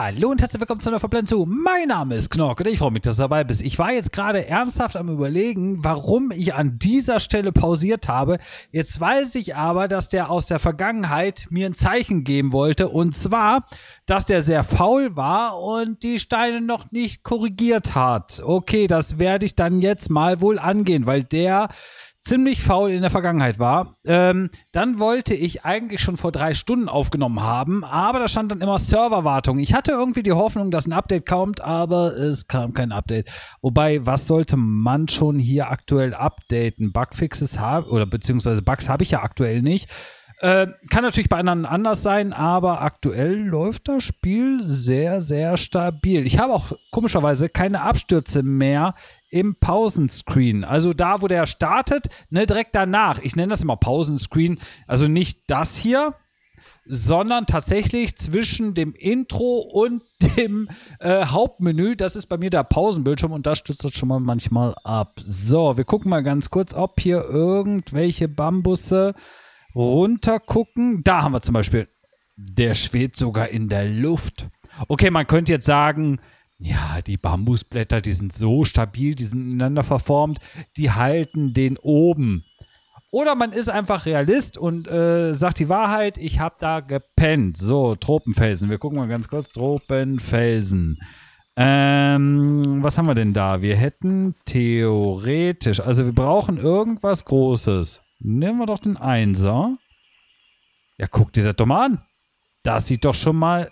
Hallo und herzlich willkommen zu einer Verblendung zu. Mein Name ist Knork und ich freue mich, dass du dabei bist. Ich war jetzt gerade ernsthaft am Überlegen, warum ich an dieser Stelle pausiert habe. Jetzt weiß ich aber, dass der aus der Vergangenheit mir ein Zeichen geben wollte. Und zwar, dass der sehr faul war und die Steine noch nicht korrigiert hat. Okay, das werde ich dann jetzt mal wohl angehen, weil der ziemlich faul in der Vergangenheit war. Dann wollte ich eigentlich schon vor 3 Stunden aufgenommen haben, aber da stand dann immer Serverwartung. Ich hatte irgendwie die Hoffnung, dass ein Update kommt, aber es kam kein Update. Wobei, was sollte man schon hier aktuell updaten? Bugfixes habe, oder beziehungsweise Bugs habe ich ja aktuell nicht. Kann natürlich bei anderen anders sein, aber aktuell läuft das Spiel sehr, sehr stabil. Ich habe auch komischerweise keine Abstürze mehr im Pausenscreen. Also da, wo der startet, ne, direkt danach. Ich nenne das immer Pausenscreen. Also nicht das hier, sondern tatsächlich zwischen dem Intro und dem Hauptmenü. Das ist bei mir der Pausenbildschirm und da stürzt das schon mal manchmal ab. So, wir gucken mal ganz kurz, ob hier irgendwelche Bambusse runtergucken. Da haben wir zum Beispiel, der schwebt sogar in der Luft. Okay, man könnte jetzt sagen, ja, die Bambusblätter, die sind so stabil, die sind ineinander verformt, die halten den oben. Oder man ist einfach Realist und sagt die Wahrheit, ich habe da gepennt. So, Tropenfelsen. Wir gucken mal ganz kurz. Tropenfelsen. Was haben wir denn da? Wir hätten theoretisch, also wir brauchen irgendwas Großes. Nehmen wir doch den Einser. Ja, guck dir das doch mal an. Das sieht doch schon mal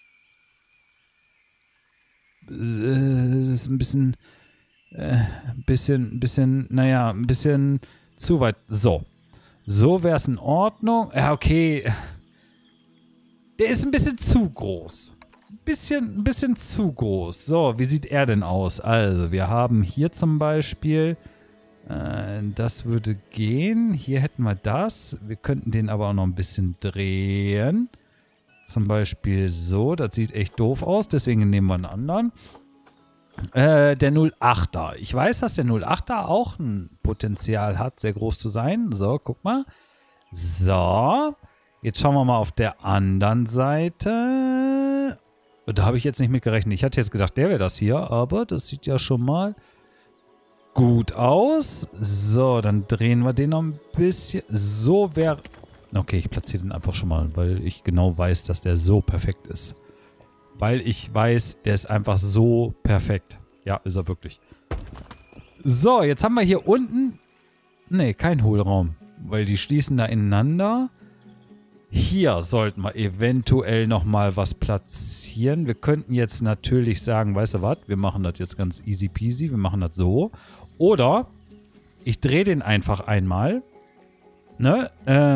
ist ein bisschen zu weit. So wäre es in Ordnung. Ja, okay. Der ist ein bisschen zu groß. Ein bisschen zu groß. So, wie sieht er denn aus? Also, wir haben hier zum Beispiel, das würde gehen. Hier hätten wir das. Wir könnten den aber auch noch ein bisschen drehen. Zum Beispiel so. Das sieht echt doof aus. Deswegen nehmen wir einen anderen. Der 08er. Ich weiß, dass der 08er auch ein Potenzial hat, sehr groß zu sein. So, guck mal. So. Jetzt schauen wir mal auf der anderen Seite. Da habe ich jetzt nicht mit gerechnet. Ich hatte jetzt gedacht, der wäre das hier. Aber das sieht ja schon mal gut aus. So, dann drehen wir den noch ein bisschen. So wäre... Okay, ich platziere den einfach schon mal, weil ich genau weiß, dass der so perfekt ist. Weil ich weiß, der ist einfach so perfekt. Ja, ist er wirklich. So, jetzt haben wir hier unten... Nee, kein Hohlraum. Weil die schließen da ineinander. Hier sollten wir eventuell nochmal was platzieren. Wir könnten jetzt natürlich sagen, weißt du was? Wir machen das jetzt ganz easy peasy. Wir machen das so. Oder ich drehe den einfach einmal. Ne?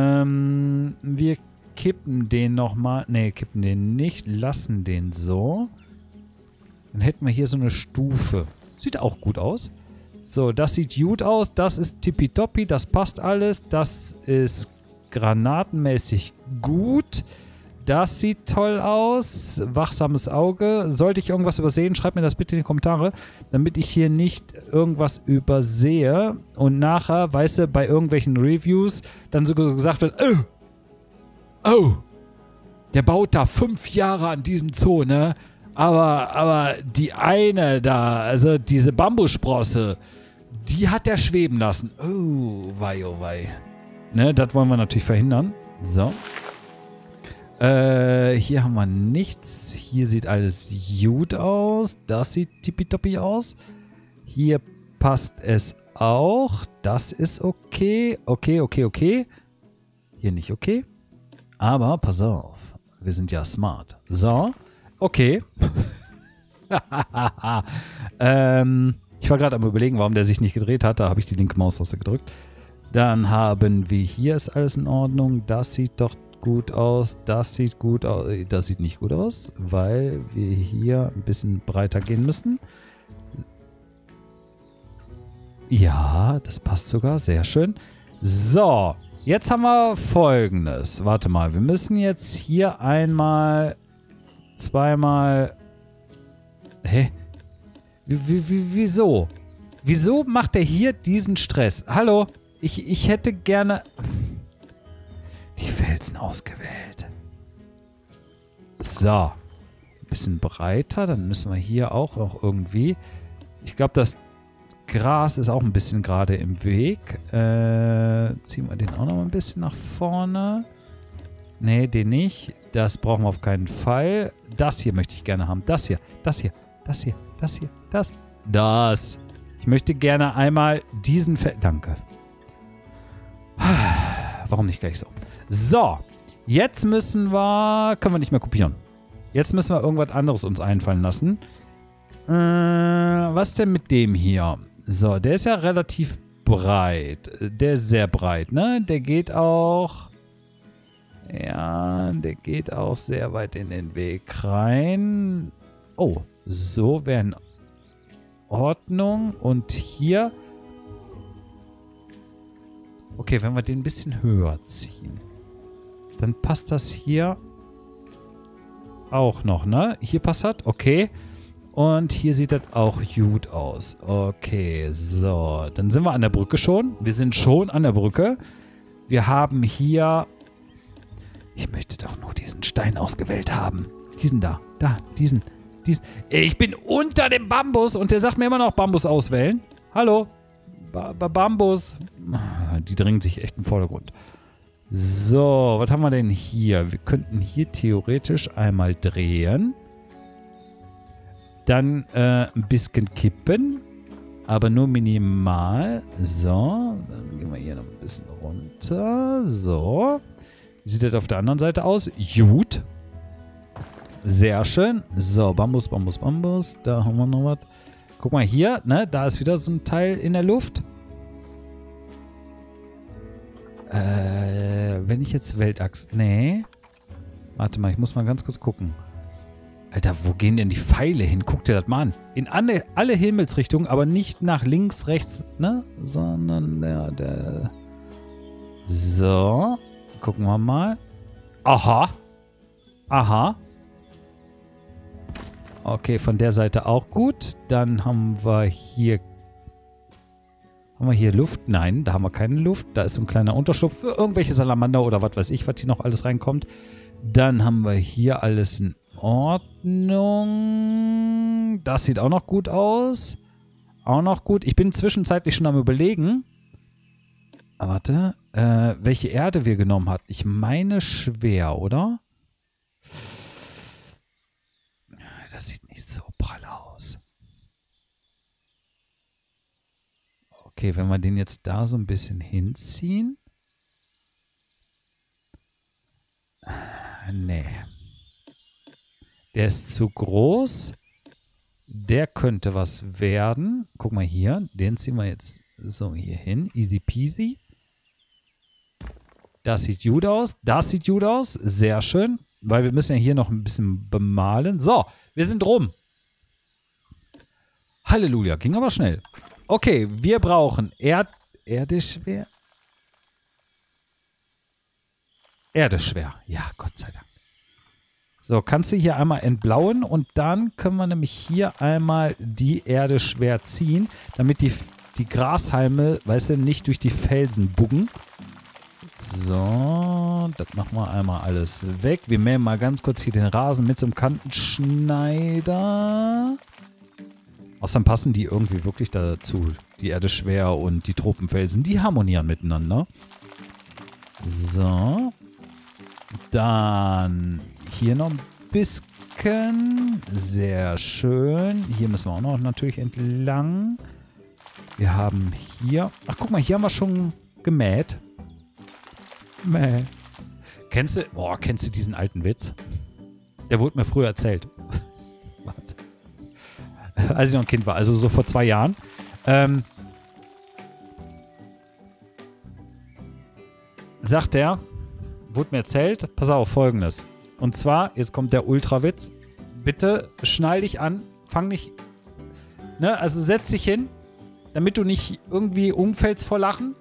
Wir kippen den nochmal. Ne, kippen den nicht. Lassen den so. Dann hätten wir hier so eine Stufe. Sieht auch gut aus. So, das sieht gut aus. Das ist tippitoppi. Das passt alles. Das ist granatenmäßig gut. Das sieht toll aus. Wachsames Auge. Sollte ich irgendwas übersehen, schreibt mir das bitte in die Kommentare, damit ich hier nicht irgendwas übersehe und nachher, weißt du, bei irgendwelchen Reviews dann so gesagt wird, oh, der baut da 5 Jahre an diesem Zoo, ne? Aber die eine da, also diese Bambussprosse, die hat der schweben lassen. Oh wei. Ne, das wollen wir natürlich verhindern. So. Hier haben wir nichts. Hier sieht alles gut aus. Das sieht tippitoppi aus. Hier passt es auch. Das ist okay. Okay. Hier nicht okay. Aber pass auf. Wir sind ja smart. So. Okay. Ich war gerade am Überlegen, warum der sich nicht gedreht hat. Da habe ich die linke Maustaste gedrückt. Dann haben wir hier, ist alles in Ordnung. Das sieht doch gut aus. Das sieht gut aus. Das sieht nicht gut aus, weil wir hier ein bisschen breiter gehen müssen. Ja, das passt sogar. Sehr schön. So, jetzt haben wir Folgendes. Warte mal, wir müssen jetzt hier einmal, zweimal... Hä? Wieso? Wieso macht er hier diesen Stress? Hallo? Ich hätte gerne die Felsen ausgewählt. So. bisschen breiter. Dann müssen wir hier auch noch irgendwie... Ich glaube, das Gras ist auch ein bisschen gerade im Weg. Ziehen wir den auch noch ein bisschen nach vorne. Nee, den nicht. Das brauchen wir auf keinen Fall. Das hier möchte ich gerne haben. Das hier, das hier, das hier, das hier, das. Das. Ich möchte gerne einmal diesen Danke. Warum nicht gleich so? So. Jetzt müssen wir... Können wir nicht mehr kopieren. Jetzt müssen wir irgendwas anderes uns einfallen lassen. Was denn mit dem hier? So, der ist ja relativ breit. Der ist sehr breit, ne? Der geht auch... Ja, der geht auch sehr weit in den Weg rein. Oh, so wäre in Ordnung. Und hier... Okay, wenn wir den ein bisschen höher ziehen, dann passt das hier auch noch, ne? Hier passt das, okay. Und hier sieht das auch gut aus. Okay, so. Dann sind wir an der Brücke schon. Wir sind schon an der Brücke. Wir haben hier... Ich möchte doch nur diesen Stein ausgewählt haben. Diesen da. Da, diesen. Ich bin unter dem Bambus und der sagt mir immer noch Bambus auswählen. Hallo? Bambus. Die drängen sich echt im Vordergrund. So, was haben wir denn hier? Wir könnten hier theoretisch einmal drehen. Dann ein bisschen kippen. Aber nur minimal. So, dann gehen wir hier noch ein bisschen runter. So. Wie sieht das auf der anderen Seite aus? Gut. Sehr schön. So, Bambus, Bambus, Bambus. Da haben wir noch was. Guck mal hier, ne? Da ist wieder so ein Teil in der Luft. Wenn ich jetzt Weltachs... Nee. Warte mal, ich muss mal ganz kurz gucken. Alter, wo gehen denn die Pfeile hin? Guck dir das mal an. In alle Himmelsrichtungen, aber nicht nach links, rechts, ne? Sondern der... So. Gucken wir mal. Aha. Aha. Okay, von der Seite auch gut. Dann haben wir hier... Haben wir hier Luft? Nein, da haben wir keine Luft. Da ist so ein kleiner Unterschlupf für irgendwelche Salamander oder was weiß ich, was hier noch alles reinkommt. Dann haben wir hier alles in Ordnung. Das sieht auch noch gut aus. Auch noch gut. Ich bin zwischenzeitlich schon am Überlegen. Warte. Welche Erde wir genommen hat. Ich meine schwer, oder? Das sieht nicht so prall aus. Okay, wenn wir den jetzt da so ein bisschen hinziehen. Nee. Der ist zu groß. Der könnte was werden. Guck mal hier. Den ziehen wir jetzt so hier hin. Easy peasy. Das sieht gut aus. Das sieht gut aus. Sehr schön. Weil wir müssen ja hier noch ein bisschen bemalen. So, wir sind rum. Halleluja. Ging aber schnell. Okay, wir brauchen Erdeschwer. Erdeschwer. Ja, Gott sei Dank. So, kannst du hier einmal entblauen und dann können wir nämlich hier einmal die Erde schwer ziehen, damit die Grashalme, weißt du, nicht durch die Felsen buggen. So, das machen wir einmal alles weg. Wir mähen mal ganz kurz hier den Rasen mit so einem Kantenschneider. Außerdem passen die irgendwie wirklich dazu. Die Erde schwer und die Tropenfelsen, die harmonieren miteinander. So. Dann hier noch ein bisschen. Sehr schön. Hier müssen wir auch noch natürlich entlang. Wir haben hier... Ach, guck mal, hier haben wir schon gemäht. Mäh. Kennst du diesen alten Witz? Der wurde mir früher erzählt. Warte. Als ich noch ein Kind war, also so vor 2 Jahren. Sagt er, wurde mir erzählt, pass auf, Folgendes. Und zwar, jetzt kommt der Ultrawitz. Bitte schnall dich an, fang nicht, ne, also setz dich hin, damit du nicht irgendwie umfällst vor Lachen.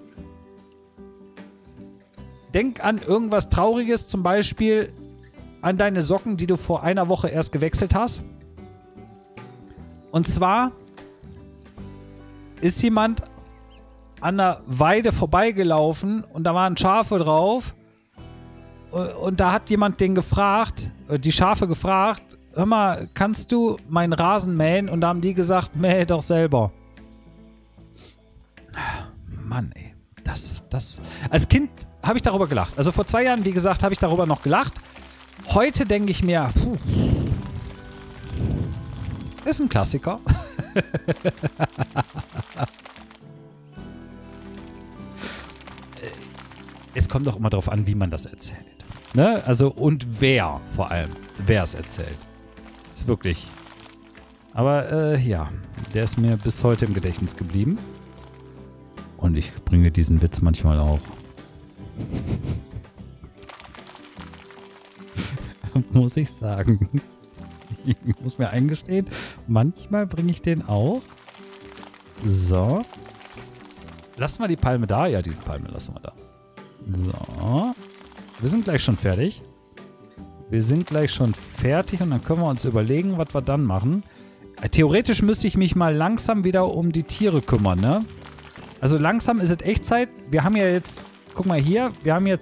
Denk an irgendwas Trauriges, zum Beispiel an deine Socken, die du vor einer Woche erst gewechselt hast. Und zwar ist jemand an der Weide vorbeigelaufen und da waren Schafe drauf. Und da hat jemand den gefragt, die Schafe gefragt, hör mal, kannst du meinen Rasen mähen? Und da haben die gesagt, mäh doch selber. Mann, ey. Das. Als Kind habe ich darüber gelacht. Also vor 2 Jahren, wie gesagt, habe ich darüber noch gelacht. Heute denke ich mir, ist ein Klassiker. Es kommt doch immer darauf an, wie man das erzählt. Ne? Also, und wer vor allem. Wer es erzählt. Ist wirklich. Aber, ja. Der ist mir bis heute im Gedächtnis geblieben. Und ich bringe diesen Witz manchmal auch. Muss ich sagen. Ich muss mir eingestehen, manchmal bringe ich den auch. So. Lass mal die Palme da. Ja, die Palme lassen wir da. So. Wir sind gleich schon fertig. Und dann können wir uns überlegen, was wir dann machen. Theoretisch müsste ich mich mal langsam wieder um die Tiere kümmern, ne? Also langsam ist es echt Zeit. Wir haben ja jetzt, guck mal hier, wir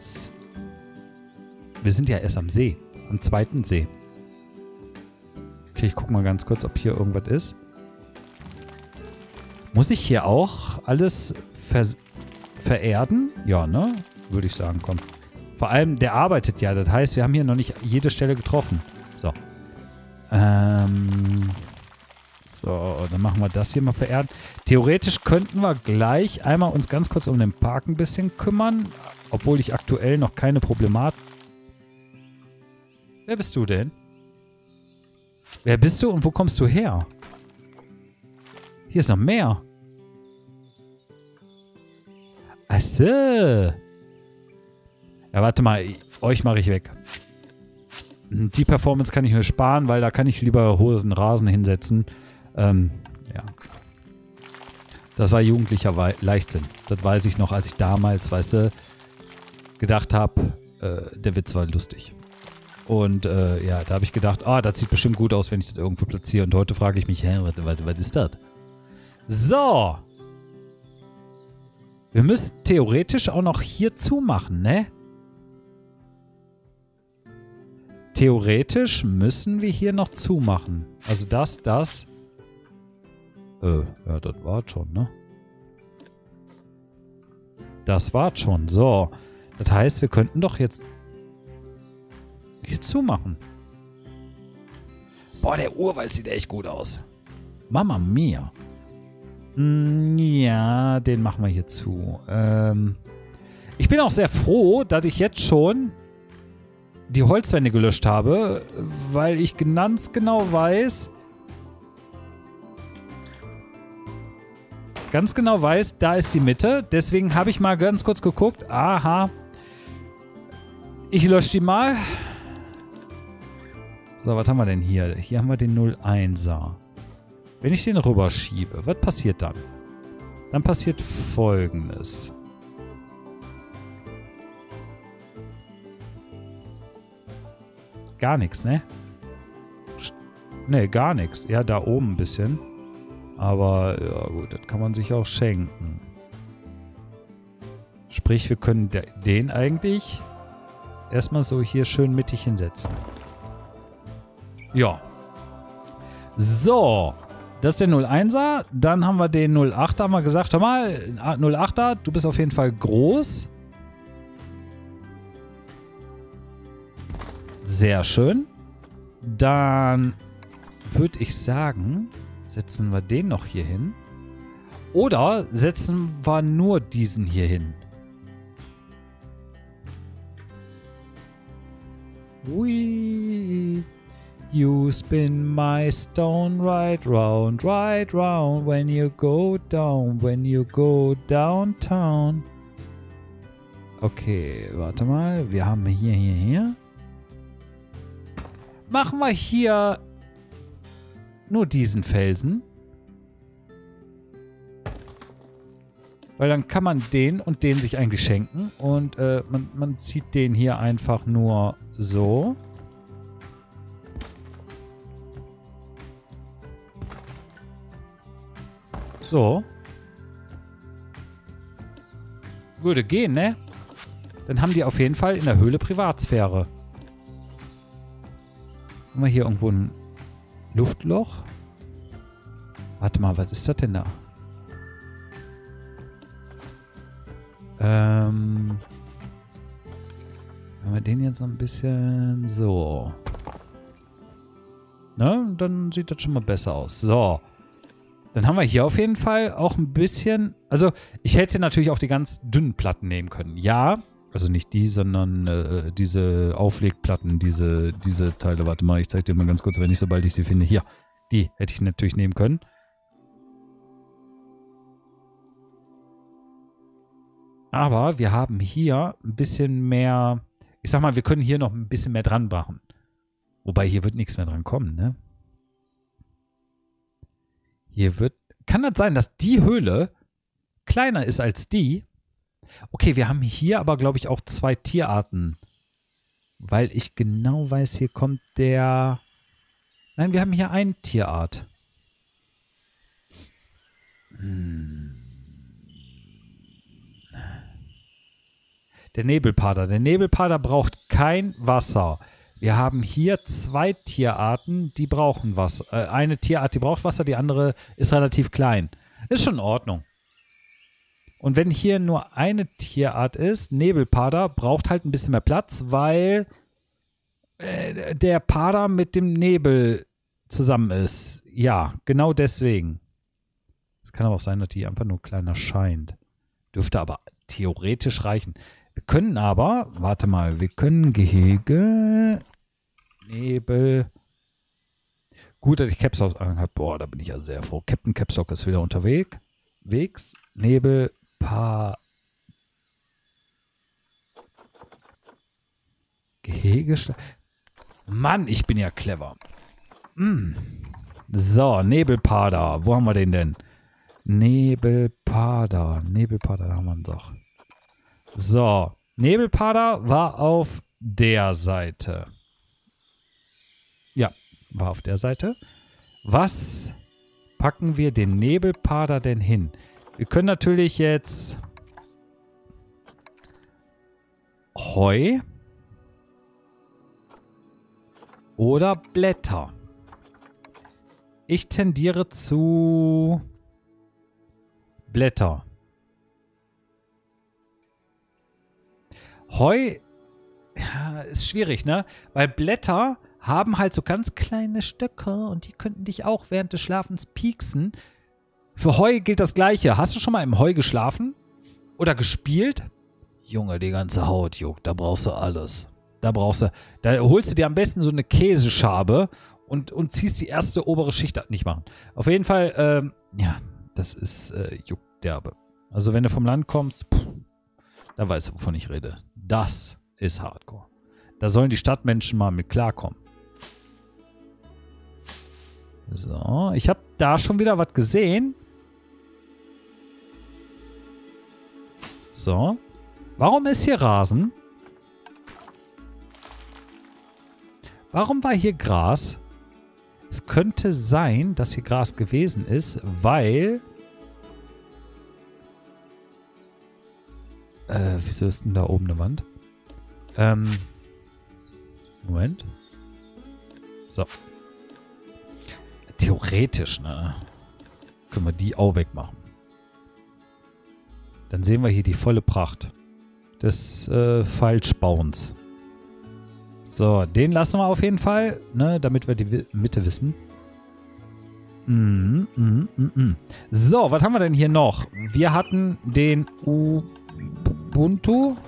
sind ja erst am See. Am 2. See. Okay, ich guck mal ganz kurz, ob hier irgendwas ist. Muss ich hier auch alles vererden? Ja, ne? Würde ich sagen, komm. Vor allem, der arbeitet ja. Das heißt, wir haben hier noch nicht jede Stelle getroffen. So. So, dann machen wir das hier mal vererden. Theoretisch könnten wir gleich einmal uns ganz kurz um den Park ein bisschen kümmern. Obwohl ich aktuell noch keine Problematik... Wer bist du denn? Wer bist du und wo kommst du her? Hier ist noch mehr. Ach so. Ja, warte mal. Euch mache ich weg. Die Performance kann ich mir sparen, weil da kann ich lieber hohen Rasen hinsetzen. Ja. Das war jugendlicher Leichtsinn. Das weiß ich noch, als ich damals, weißt du, gedacht habe, der Witz war lustig. Und ja, da habe ich gedacht, das sieht bestimmt gut aus, wenn ich das irgendwo platziere. Und heute frage ich mich, was ist das? So. Wir müssen theoretisch auch noch hier zumachen, ne? Theoretisch müssen wir hier noch zumachen. Also das. Ja, das war's schon, ne? Das war's schon. So. Das heißt, wir könnten doch jetzt hier zumachen. Boah, der Urwald sieht echt gut aus. Mama mia. Ja, den machen wir hier zu. Ich bin auch sehr froh, dass ich jetzt schon die Holzwände gelöscht habe, weil ich ganz genau weiß, da ist die Mitte. Deswegen habe ich mal ganz kurz geguckt. Aha. Ich lösche die mal. So, was haben wir denn hier? Hier haben wir den 01er. Wenn ich den rüberschiebe, was passiert dann? Dann passiert Folgendes. Gar nichts, ne? Ne, gar nichts. Ja, da oben ein bisschen. Aber, ja gut, das kann man sich auch schenken. Sprich, wir können den eigentlich erstmal so hier schön mittig hinsetzen. Ja. So. Das ist der 01er. Dann haben wir den 08er. Haben wir gesagt, hör mal, 08er, du bist auf jeden Fall groß. Sehr schön. Dann würde ich sagen, setzen wir den noch hier hin. Oder setzen wir nur diesen hier hin. Ui. You spin my stone right round, when you go downtown. Okay, warte mal. Wir haben hier. Machen wir hier nur diesen Felsen. Weil dann kann man den und den sich eigentlich schenken. Und man zieht den hier einfach nur so. So. Würde gehen, ne? Dann haben die auf jeden Fall in der Höhle Privatsphäre. Haben wir hier irgendwo einen Luftloch. Warte mal, was ist das denn da? Wenn wir den jetzt noch ein bisschen so. Ne? Dann sieht das schon mal besser aus. So. Dann haben wir hier auf jeden Fall auch ein bisschen. Also, ich hätte natürlich auch die ganz dünnen Platten nehmen können. Ja. Also nicht die, sondern diese Auflegplatten, diese Teile. Warte mal, ich zeige dir mal ganz kurz, wenn ich, sobald ich sie finde. Hier. Die hätte ich natürlich nehmen können. Aber wir haben hier ein bisschen mehr. Ich sag mal, wir können hier noch ein bisschen mehr dran machen. Wobei, hier wird nichts mehr dran kommen, ne? Hier wird... Kann das sein, dass die Höhle kleiner ist als die? Okay, wir haben hier aber, glaube ich, auch 2 Tierarten. Weil ich genau weiß, hier kommt der... Nein, wir haben hier eine Tierart. Der Nebelpader. Der Nebelpader braucht kein Wasser. Wir haben hier 2 Tierarten, die brauchen Wasser. Eine Tierart, die braucht Wasser, die andere ist relativ klein. Ist schon in Ordnung. Und wenn hier nur eine Tierart ist, Nebelpader, braucht halt ein bisschen mehr Platz, weil der Pader mit dem Nebel zusammen ist. Ja, genau deswegen. Es kann aber auch sein, dass die einfach nur kleiner scheint. Dürfte aber theoretisch reichen. Wir können aber, warte mal, wir können Gehege, Nebel. Gut, dass ich Capstock habe. Boah, da bin ich ja sehr froh. Captain Capstock ist wieder unterwegs. Nebel, Gehege. Mann, ich bin ja clever. So, Nebelpader. Wo haben wir den denn? Nebelpader, da haben wir ihn doch. So, Nebelpader war auf der Seite. Ja, war auf der Seite. Was packen wir den Nebelpader denn hin? Wir können natürlich jetzt Heu oder Blätter. Ich tendiere zu Blätter. Heu ja, ist schwierig, ne? Weil Blätter haben halt so ganz kleine Stöcke und die könnten dich auch während des Schlafens pieksen. Für Heu gilt das Gleiche. Hast du schon mal im Heu geschlafen? Oder gespielt? Junge, die ganze Haut juckt. Da brauchst du alles. Da holst du dir am besten so eine Käseschabe und ziehst die erste obere Schicht ab. Nicht machen. Auf jeden Fall, ja, das ist juckderbe. Also wenn du vom Land kommst, da weißt du, wovon ich rede. Das ist Hardcore. Da sollen die Stadtmenschen mal mit klarkommen. So, ich habe da schon wieder was gesehen. So. Warum ist hier Rasen? Warum war hier Gras? Es könnte sein, dass hier Gras gewesen ist, weil... wieso ist denn da oben eine Wand? Moment. So. Theoretisch, ne? Können wir die auch wegmachen. Dann sehen wir hier die volle Pracht des Falschbauens. So, den lassen wir auf jeden Fall, ne, damit wir die Mitte wissen. So, was haben wir denn hier noch? Wir hatten den Ubuntu.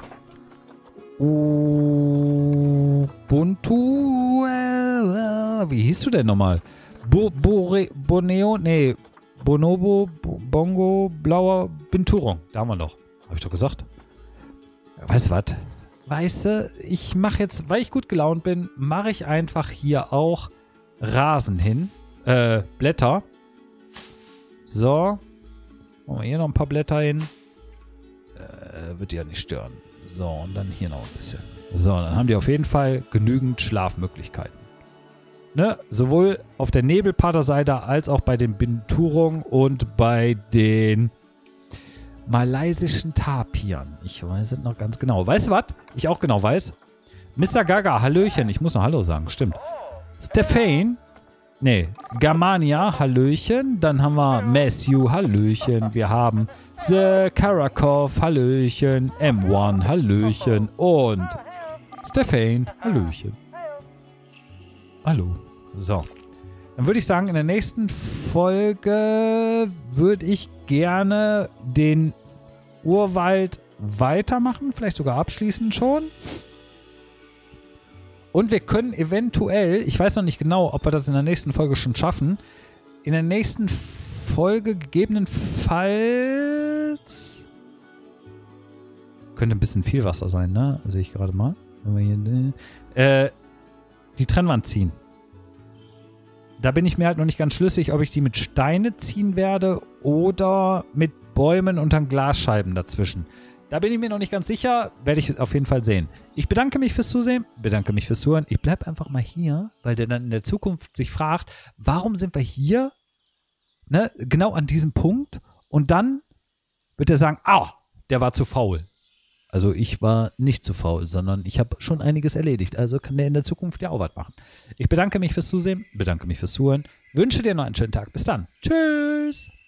Wie hieß du denn nochmal? Boneo, nee, Bonobo, Bongo, Blauer, Binturong. Da haben wir doch. Habe ich doch gesagt. Weißt du was? Weißt du, ich mache jetzt, weil ich gut gelaunt bin, mache ich einfach hier auch Rasen hin. Blätter. So. Machen wir hier noch ein paar Blätter hin. Wird ja nicht stören. So, und dann hier noch ein bisschen. So, dann haben die auf jeden Fall genügend Schlafmöglichkeiten. Ne? Sowohl auf der Nebelpaderseite als auch bei den Binturong und bei den malaysischen Tapiren. Ich weiß es noch ganz genau. Weißt du was? Ich auch genau weiß. Mr. Gaga, Hallöchen. Ich muss noch Hallo sagen, stimmt. Stefan, Germania, Hallöchen. Dann haben wir Matthew, Hallöchen. Wir haben The Karakov, Hallöchen. M1, Hallöchen. Und Stefan, Hallöchen. Hallo. So. Dann würde ich sagen, in der nächsten Folge würde ich gerne den Urwald weitermachen. Vielleicht sogar abschließen schon. Und wir können eventuell, ich weiß noch nicht genau, ob wir das in der nächsten Folge schon schaffen, in der nächsten Folge gegebenenfalls könnte ein bisschen viel Wasser sein, ne? Sehe ich gerade mal. Wenn wir hier, die Trennwand ziehen. Da bin ich mir halt noch nicht ganz schlüssig, ob ich die mit Steine ziehen werde oder mit Bäumen und dann Glasscheiben dazwischen. Da bin ich mir noch nicht ganz sicher, werde ich auf jeden Fall sehen. Ich bedanke mich fürs Zusehen, bedanke mich fürs Zuhören. Ich bleibe einfach mal hier, weil der dann in der Zukunft sich fragt, warum sind wir hier? Ne, genau an diesem Punkt. Und dann wird er sagen, der war zu faul. Also ich war nicht zu faul, sondern ich habe schon einiges erledigt. Also kann der in der Zukunft ja auch was machen. Ich bedanke mich fürs Zusehen, bedanke mich fürs Zuhören. Wünsche dir noch einen schönen Tag. Bis dann. Tschüss.